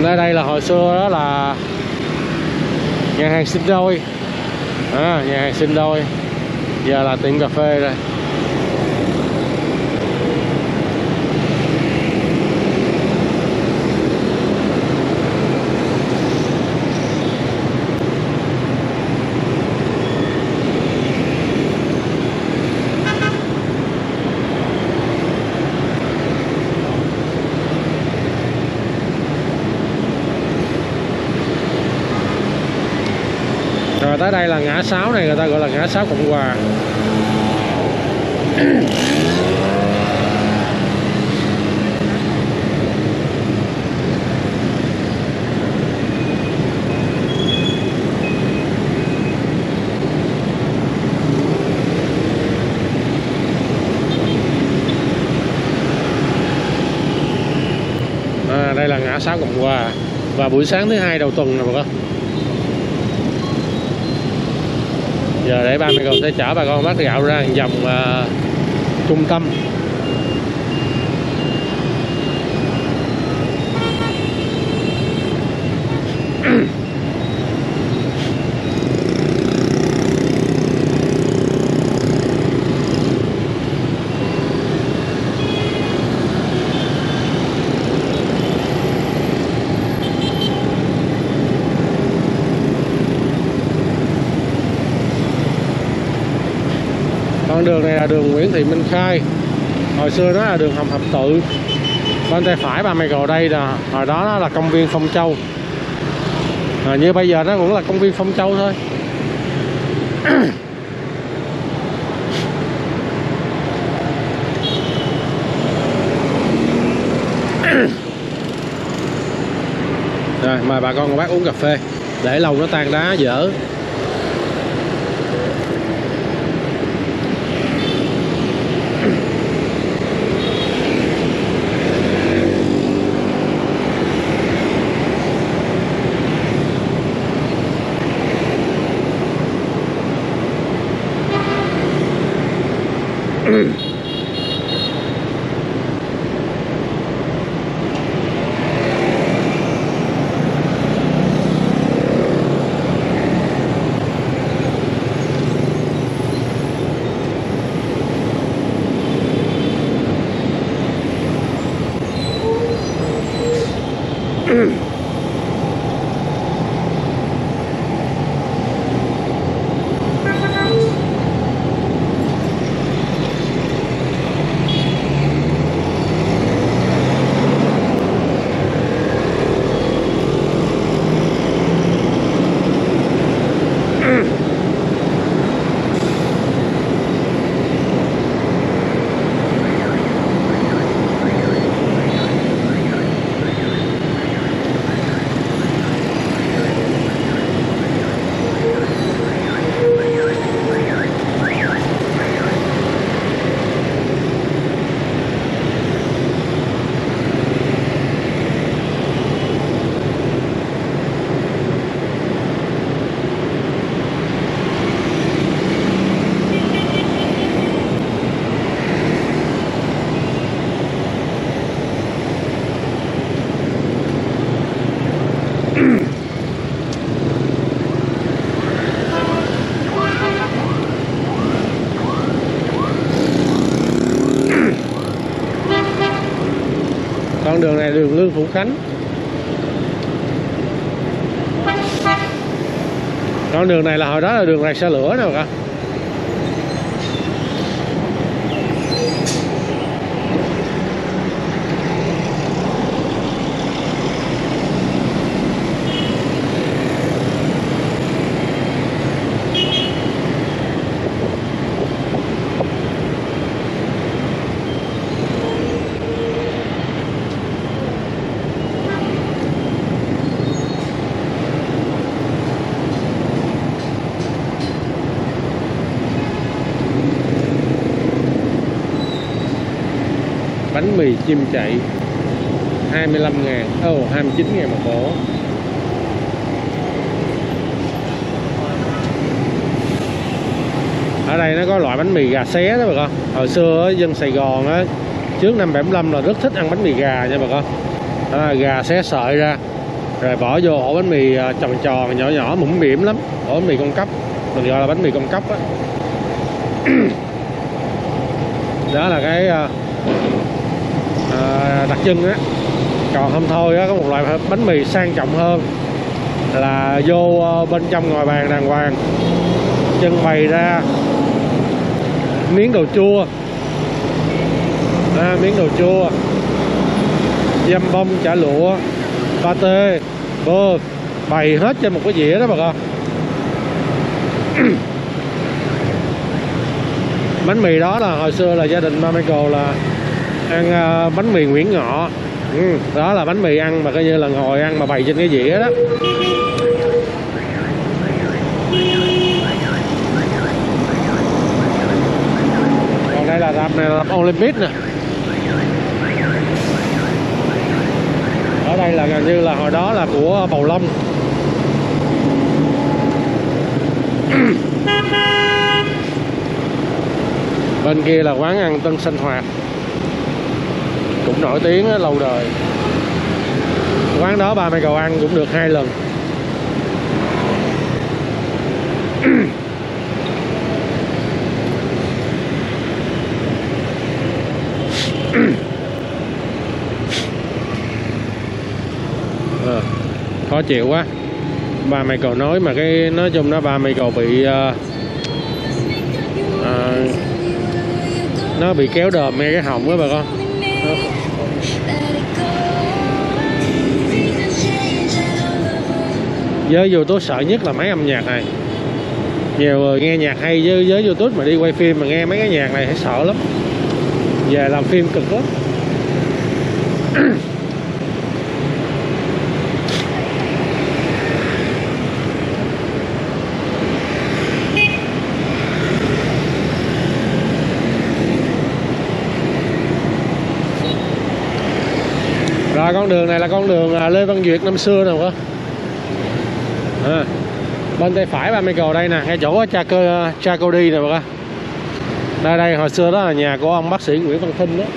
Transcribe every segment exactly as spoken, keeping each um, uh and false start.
Nơi đây là hồi xưa đó là nhà hàng Sinh Đôi, à, nhà hàng Sinh Đôi, giờ là tiệm cà phê rồi. Rồi tới đây là ngã sáu này, người ta gọi là ngã sáu Cộng Hòa. À, đây là ngã sáu Cộng Hòa và buổi sáng thứ hai đầu tuần nè bà con. Giờ để ba mẹ con sẽ chở bà con bác gạo ra vòng uh, trung tâm. Con đường này là đường Nguyễn Thị Minh Khai, hồi xưa đó là đường Hồng Thập Tự. Bên tay phải ba mẹ cầu đây là hồi đó nó là công viên Phong Châu, à, như bây giờ nó cũng là công viên Phong Châu thôi. Rồi mời bà con và bác uống cà phê, để lâu nó tan đá dở. Con đường này đường Lương Phủ Khánh. Con đường này là hồi đó là đường rạch xe lửa nè bà con. Bánh mì chim chạy hai mươi lăm ngàn, oh, hai mươi chín ngàn một ổ. Ở đây nó có loại bánh mì gà xé đó bà con. Hồi xưa ở dân Sài Gòn á, trước năm bảy lăm là rất thích ăn bánh mì gà nha bà con. À, gà xé sợi ra rồi bỏ vô ổ bánh mì tròn tròn nhỏ nhỏ mũm mĩm lắm, ổ bánh mì con cóc, mình gọi là bánh mì con cóc á. Đó là cái à, đặc trưng á. Còn không thôi á, có một loại bánh mì sang trọng hơn là vô bên trong ngồi bàn đàng hoàng, trưng bày ra miếng đồ chua, à, miếng đồ chua, dăm bông, chả lụa, pate, bơ, bày hết trên một cái dĩa đó bà con. Bánh mì đó là hồi xưa là gia đình ba Michael là ăn uh, bánh mì Nguyễn Ngọ. Ừ, đó là bánh mì ăn mà coi như là ngồi ăn mà bày trên cái dĩa đó. Còn đây là rạp này là rạp Olympic nè. Ở đây là gần như là hồi đó là của Bầu Long. Bên kia là quán ăn Tân Sinh Hoạt, cũng nổi tiếng đó, lâu đời. Quán đó ba Michael ăn cũng được hai lần. À, khó chịu quá. Ba Michael nói mà cái nói chung đó ba Michael bị uh, uh, nó bị kéo đờm ngay cái họng đó bà con. Đó. Với YouTube sợ nhất là mấy âm nhạc này. Nhiều người nghe nhạc hay với, với YouTube mà đi quay phim mà nghe mấy cái nhạc này thấy sợ lắm. Về làm phim cực lắm. Rồi con đường này là con đường Lê Văn Duyệt năm xưa nè con. À, bên tay phải ba Michael đây nè, ngay chỗ cha cơ cha cô đi nè bà con. Đây đây hồi xưa đó là nhà của ông bác sĩ Nguyễn Văn Thinh đó.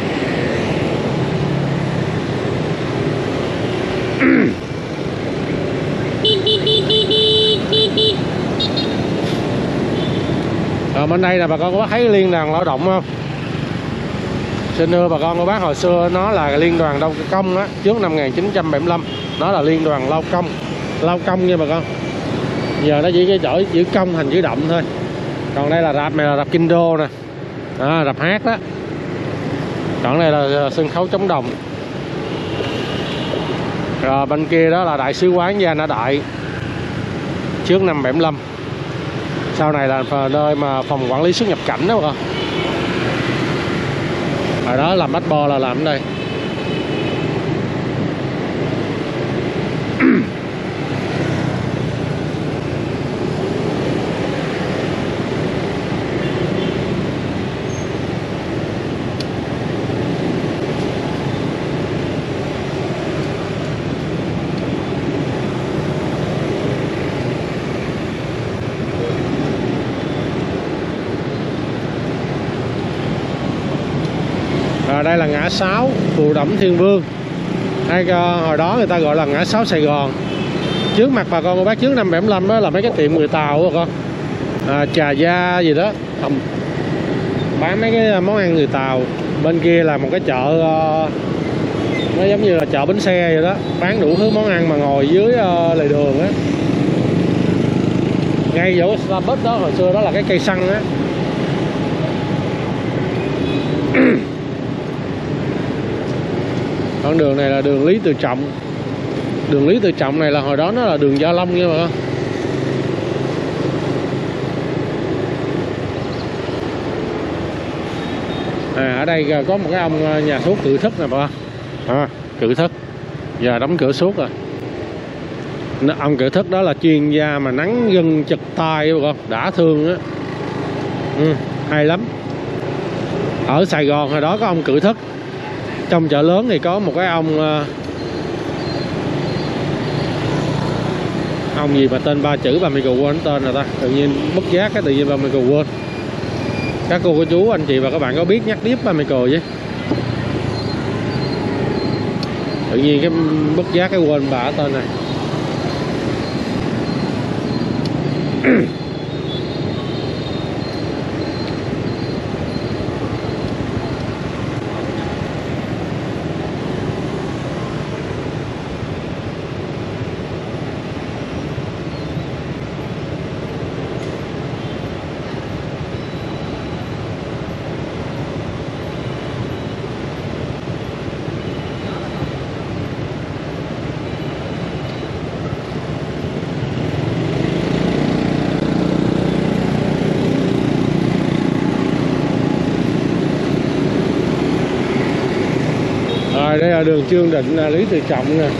Ở bên đây là bà con có thấy liên đoàn lao động không? Xin thưa bà con cô bác, hồi xưa nó là liên đoàn lao công á, trước năm một nghìn chín trăm bảy mươi lăm nó là liên đoàn lao công, lao công nha bà con. Giờ nó chỉ cái chữ chữ công thành chữ động thôi. Còn đây là rạp này là rạp Kinh Đô nè, à, rạp hát đó. Còn đây là sân khấu chống đồng. Rồi bên kia đó là đại sứ quán Gia Na Đại trước năm bảy mươi lăm. Sau này là nơi mà phòng quản lý xuất nhập cảnh đó bà con. Hồi đó làm bách bo là làm ở đây. Ở đây là ngã sáu Phù Đổng Thiên Vương, hay hồi đó người ta gọi là ngã sáu Sài Gòn. Trước mặt bà con cô bác trước năm bảy mươi lăm đó là mấy cái tiệm người Tàu bà con, à, trà gia gì đó, bán mấy cái món ăn người Tàu. Bên kia là một cái chợ, nó giống như là chợ bến xe vậy đó, bán đủ thứ món ăn mà ngồi dưới lề đường á. Ngay chỗ Starbucks đó hồi xưa đó là cái cây xăng á. Con đường này là đường Lý Tự Trọng. Đường Lý Tự Trọng này là hồi đó nó là đường Gia Long nha mà. À, ở đây có một cái ông nhà thuốc Cự Thức nè bà. À, Cự Thức giờ đóng cửa suốt rồi. Ông Cự Thức đó là chuyên gia mà nắng gân chật tay bà con, đã thương á. Ừ, hay lắm. Ở Sài Gòn hồi đó có ông Cự Thức. Trong chợ lớn thì có một cái ông ông gì mà tên ba chữ bà Michael quên tên rồi ta, tự nhiên bất giác cái tự nhiên bà Michael quên. Các cô cô chú anh chị và các bạn có biết nhắc tiếp ba Michael chứ? Tự nhiên cái bất giác cái quên bả tên này. Rồi đây là đường Trương Định, Lý Tự Trọng nè.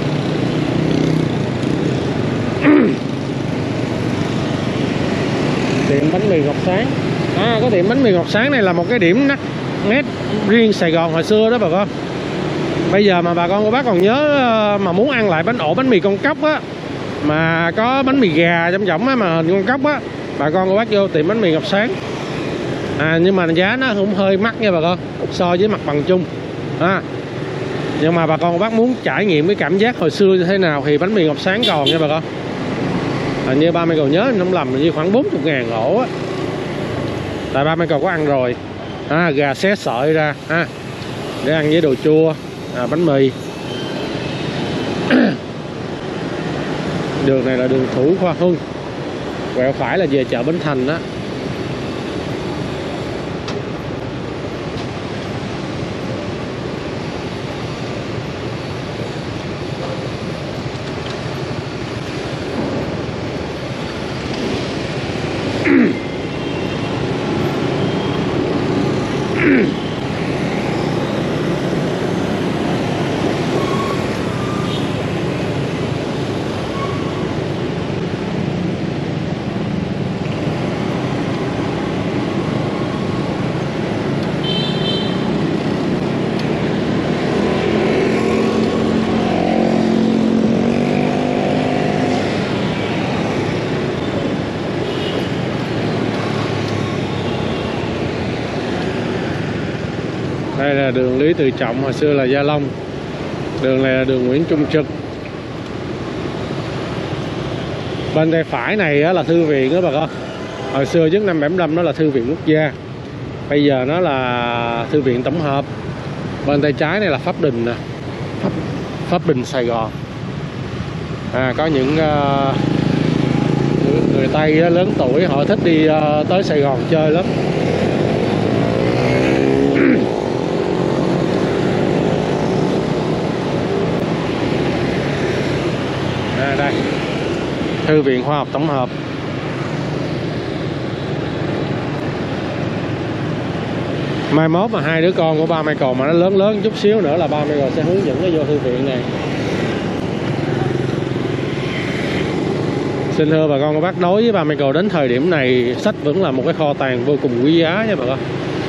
Tiệm bánh mì Ngọc Sáng. À, có tiệm bánh mì Ngọc Sáng này là một cái điểm nét nét riêng Sài Gòn hồi xưa đó bà con. Bây giờ mà bà con cô bác còn nhớ mà muốn ăn lại bánh ổ bánh mì con cóc á, mà có bánh mì gà trong giống á mà hình con cóc á, bà con cô bác vô tiệm bánh mì Ngọc Sáng. À, nhưng mà giá nó cũng hơi mắc nha bà con, so với mặt bằng chung. À, nhưng mà bà con cô bác muốn trải nghiệm cái cảm giác hồi xưa như thế nào thì bánh mì Ngọc Sáng còn nha bà con. Hình như ba mươi cầu nhớ không lầm như khoảng bốn mươi ngàn ổ á. Tại ba mươi cầu có ăn rồi. À, gà xé sợi ra à, để ăn với đồ chua, à, bánh mì. Đường này là đường Thủ Khoa Hưng, quẹo phải là về chợ Bến Thành đó. Đây là đường Lý Tự Trọng, hồi xưa là Gia Long. Đường này là đường Nguyễn Trung Trực. Bên tay phải này là thư viện đó bà con. Hồi xưa trước năm bảy mươi lăm đó là thư viện quốc gia, bây giờ nó là thư viện tổng hợp. Bên tay trái này là Pháp Đình nè, Pháp, Pháp Đình Sài Gòn. À, có những uh, người Tây đó, lớn tuổi họ thích đi uh, tới Sài Gòn chơi lắm. À, đây thư viện khoa học tổng hợp. Mai mốt mà hai đứa con của ba Michael mà nó lớn lớn chút xíu nữa là ba Michael sẽ hướng dẫn nó vô thư viện này. Xin thưa bà con cô bác, đối với ba Michael đến thời điểm này sách vẫn là một cái kho tàng vô cùng quý giá nha bà con.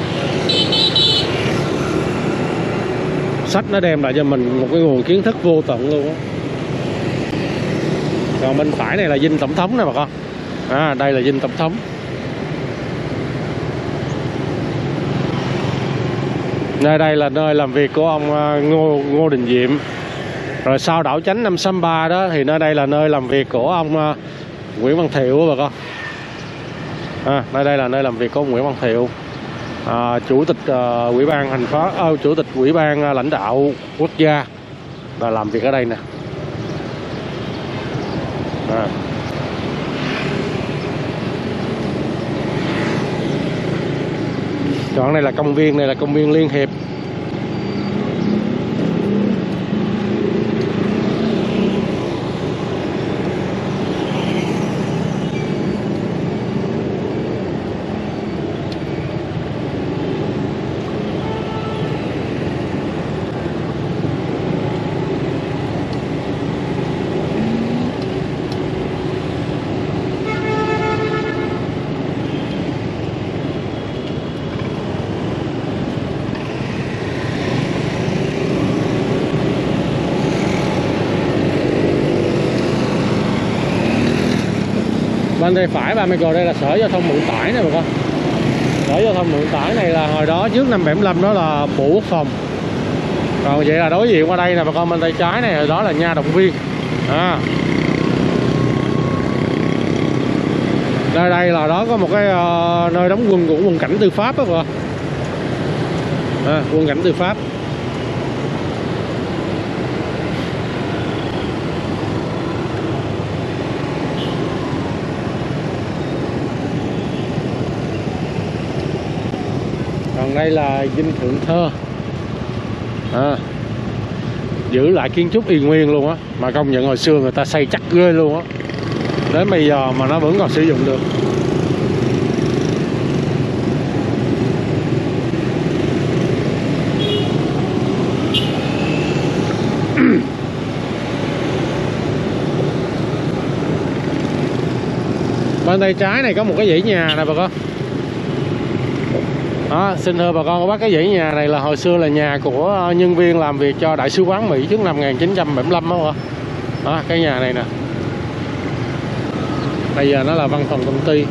Sách nó đem lại cho mình một cái nguồn kiến thức vô tận luôn á. Còn bên phải này là dinh tổng thống nè bà con. À, đây là dinh tổng thống. Nơi đây là nơi làm việc của ông Ngô Ngô Đình Diệm. Rồi sau đảo Chánh năm sáu ba đó thì nơi đây là nơi làm việc của ông Nguyễn Văn Thiệu bà con. À, nơi đây là nơi làm việc của ông Nguyễn Văn Thiệu, à, chủ tịch uh, ủy ban thành phố, uh, chủ tịch ủy ban uh, lãnh đạo quốc gia là làm việc ở đây nè. À. Đoạn này là công viên, này là công viên Liên Hiệp. Bên tay phải ba Michael đây là Sở Giao thông Vận tải nè bà con. Sở Giao thông Vận tải này là hồi đó trước năm bảy mươi lăm đó là Bộ Quốc phòng. Còn vậy là đối diện qua đây nè bà con, bên tay trái này đó là nha động viên. À. Nơi đây là đó có một cái uh, nơi đóng quân của quân cảnh tư pháp đó bà con. À, quân cảnh tư pháp. Còn đây là dinh Thượng Thơ. À, giữ lại kiến trúc y nguyên luôn á, mà công nhận hồi xưa người ta xây chắc ghê luôn á, đến bây giờ mà nó vẫn còn sử dụng được. Bên tay trái này có một cái dãy nhà nè bà con. Đó, xin thưa bà con cô bác, cái dãy nhà này là hồi xưa là nhà của nhân viên làm việc cho Đại sứ quán Mỹ trước năm một nghìn chín trăm bảy mươi lăm đó, đó. Đó, cái nhà này nè. Bây giờ nó là văn phòng công ty.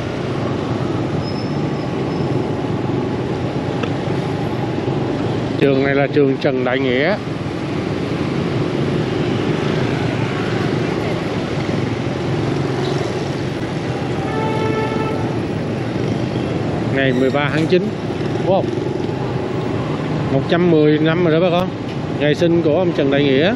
Trường này là trường Trần Đại Nghĩa. Ngày mười ba tháng chín. Wow, một trăm mười năm rồi đó bà con, ngày sinh của ông Trần Đại Nghĩa.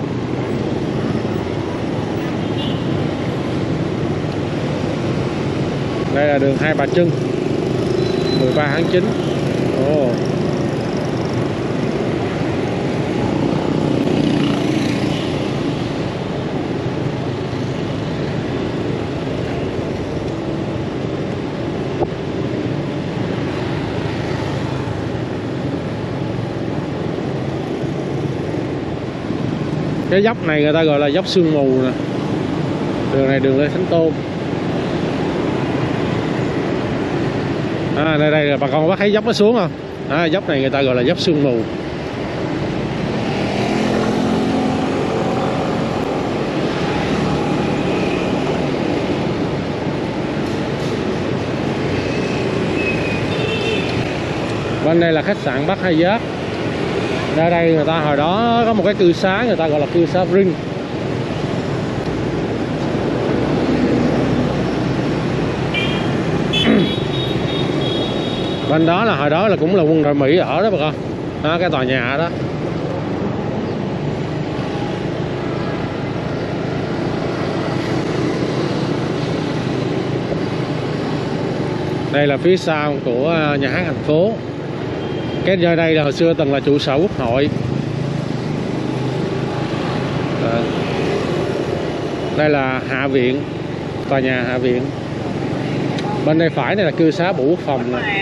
Đây là đường Hai Bà Trưng, mười ba tháng chín. Ồ. Cái dốc này người ta gọi là dốc Sương Mù nè. Đường này đường Lê Thánh Tôn. À, đây đây là bà con có thấy dốc nó xuống không? À, dốc này người ta gọi là dốc Sương Mù. Bên đây là khách sạn Bắc Hai Giáp. Ra đây người ta hồi đó có một cái cư xá, người ta gọi là cư xá Ring. Bên đó là hồi đó là cũng là quân đội Mỹ ở đó bà con. Đó, cái tòa nhà đó. Đây là phía sau của nhà hát thành phố. Cái nơi đây là hồi xưa từng là trụ sở Quốc hội. À, đây là Hạ viện, tòa nhà Hạ viện. Bên đây phải này là cư xá Bộ Quốc phòng nè.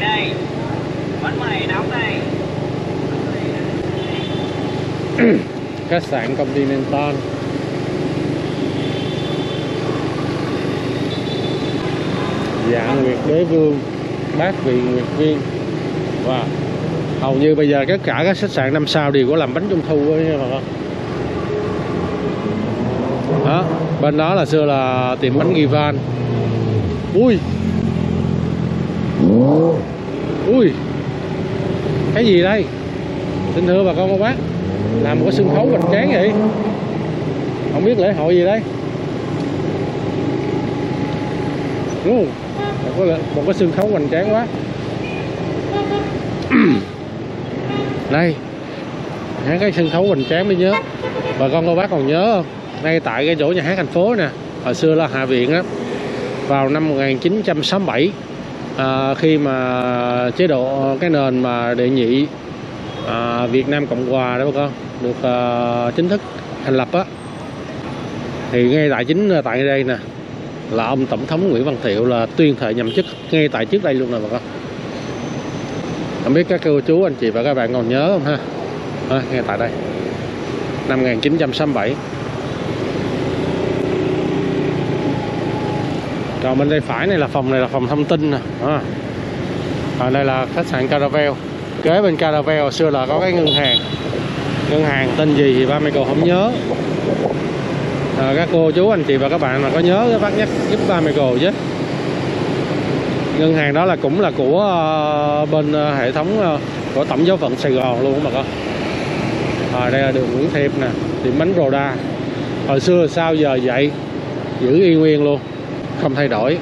Khách sạn Continental. Dạ Nguyệt Đế Vương, Bác Vị Nguyệt Viên. Wow. Hầu như bây giờ tất cả các khách sạn năm sao đều có làm bánh trung thu nha bà con. Đó, bên đó là xưa là tiệm bánh Givan. Ui. Ui. Cái gì đây? Xin thưa bà con cô bác, làm một cái sân khấu hoành tráng vậy. Không biết lễ hội gì đây. Một cái, một cái sân khấu hoành tráng quá. Đây, cái sân khấu hoành tráng mới nhớ. Bà con cô bác còn nhớ không? Ngay tại cái chỗ nhà hát thành phố nè, hồi xưa là Hạ viện á. Vào năm một nghìn chín trăm sáu mươi bảy, à, khi mà chế độ cái nền mà đệ nhị à, Việt Nam Cộng Hòa đó bà con được à, chính thức thành lập á, thì ngay tại chính tại đây nè là ông Tổng thống Nguyễn Văn Thiệu là tuyên thệ nhậm chức ngay tại trước đây luôn nè bà con. Không biết các cô chú anh chị và các bạn còn nhớ không ha? À, ngay tại đây năm một nghìn chín trăm sáu mươi bảy. Còn bên đây phải này là phòng này là phòng thông tin nè. À. Còn đây là khách sạn Caravel. Kế bên Caravel hồi xưa là có cái ngân hàng. Ngân hàng tên gì thì ba Michael không nhớ. À, các cô chú anh chị và các bạn mà có nhớ các bác nhắc giúp ba Michael chứ. Ngân hàng đó là cũng là của uh, bên uh, hệ thống uh, của Tổng giáo phận Sài Gòn luôn mà con. À, đây là đường Nguyễn Thiệp nè, tiệm bánh Roda. Hồi xưa sao giờ vậy, giữ y nguyên luôn, không thay đổi.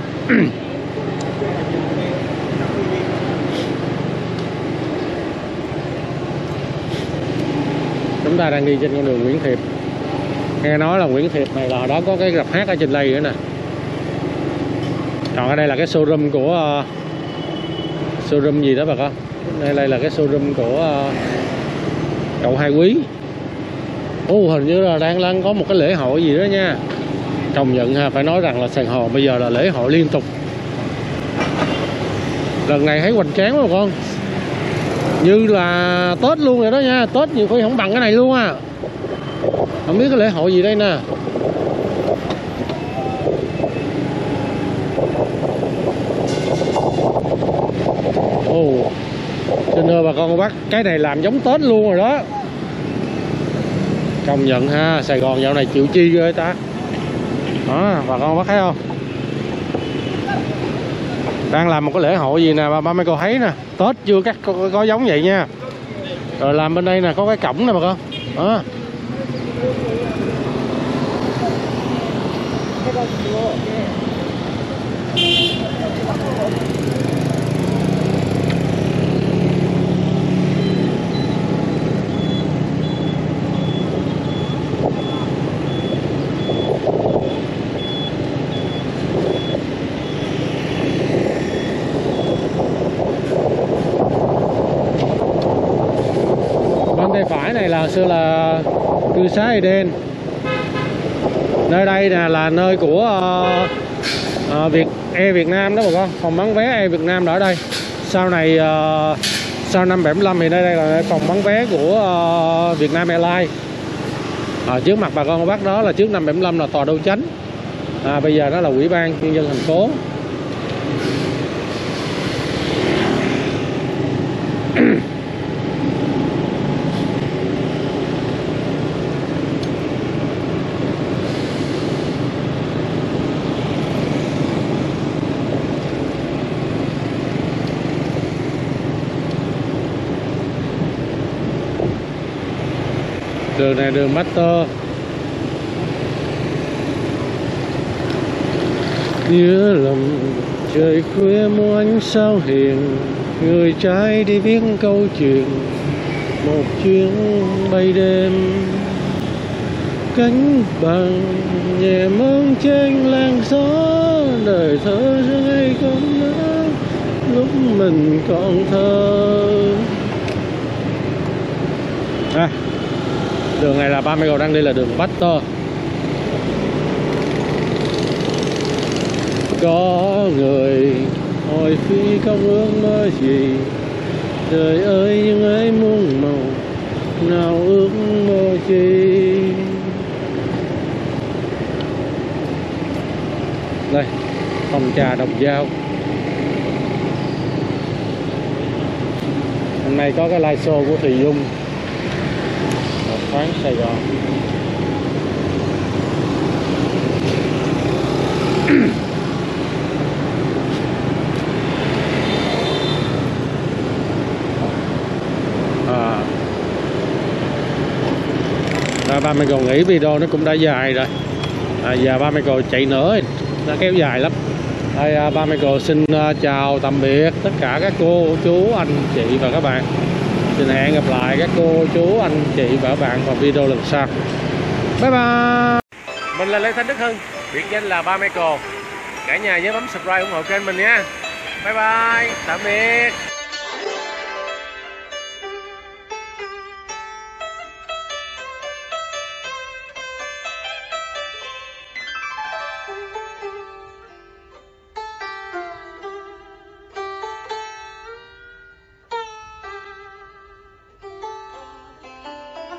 Chúng ta đang đi trên con đường Nguyễn Thiệp. Nghe nói là Nguyễn Thiệp này là đó có cái rạp hát ở trên đây nữa nè. Còn ở đây là cái showroom của uh, showroom gì đó bà con. Đây, đây là cái showroom của uh, cậu Hai Quý. Ồ, hình như là đang đang có một cái lễ hội gì đó nha. Công nhận ha, phải nói rằng là Sài Gòn bây giờ là lễ hội liên tục. Lần này thấy hoành tráng quá bà con, như là Tết luôn rồi đó nha. Tết nhiều khi không bằng cái này luôn à. Không biết cái lễ hội gì đây nè. Ồ, xin thưa bà con cô bác, cái này làm giống Tết luôn rồi đó. Công nhận ha, Sài Gòn dạo này chịu chi ghê ta. Đó, bà con bác thấy không? Đang làm một cái lễ hội gì nè, ba, ba mấy cô thấy nè. Tết chưa các có, có giống vậy nha. Rồi làm bên đây nè, có cái cổng nè bà con. Đó. Tay phải này là xưa là cư xá Eden. Nơi đây nè là nơi của uh, uh, Việt Air Việt Nam đó bà con, phòng bán vé Air Việt Nam ở đây. Sau này uh, sau năm bảy lăm thì nơi đây là phòng bán vé của uh, Việt Nam Airlines. À, trước mặt bà con cô bác đó là trước năm bảy lăm là tòa Đô Chánh. À, bây giờ đó là Ủy ban Nhân dân thành phố. Đường này đường Master. Nhớ lầm trời khuya mua ánh sao hiền, người trai đi viết câu chuyện một chuyến bay đêm. Cánh bằng nhẹ mơn trên làn gió, đời thơ rơi con nhớ lúc mình còn thơ. À, đường này là ba mươi cầu đang đi là đường Baxter. Có người hỏi phi không ước mơ gì, đời ơi nhưng ấy muôn màu nào ước mơ chi. Đây, phòng trà Đồng Dao. Hôm nay có cái live show của Thùy Dung, khoáng Sài Gòn. À, à, ba mươi còn nghĩ video nó cũng đã dài rồi. À, giờ ba mươi còn chạy nữa nó kéo dài lắm. Đây, à, ba mươi còn xin uh, chào tạm biệt tất cả các cô chú anh chị và các bạn. Xin hẹn gặp lại các cô chú anh chị và các bạn vào video lần sau. Bye bye. Mình là Lê Thanh Đức Hưng, biệt danh là ba Michael. Cả nhà nhớ bấm subscribe ủng hộ kênh mình nha. Bye bye, tạm biệt.